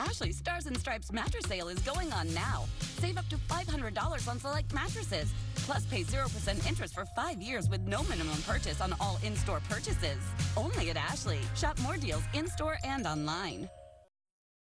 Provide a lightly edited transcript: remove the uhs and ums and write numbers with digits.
Ashley Stars and Stripes mattress sale is going on now. Save up to $500 on select mattresses. Plus, pay 0% interest for 5 years with no minimum purchase on all in-store purchases. Only at Ashley. Shop more deals in-store and online.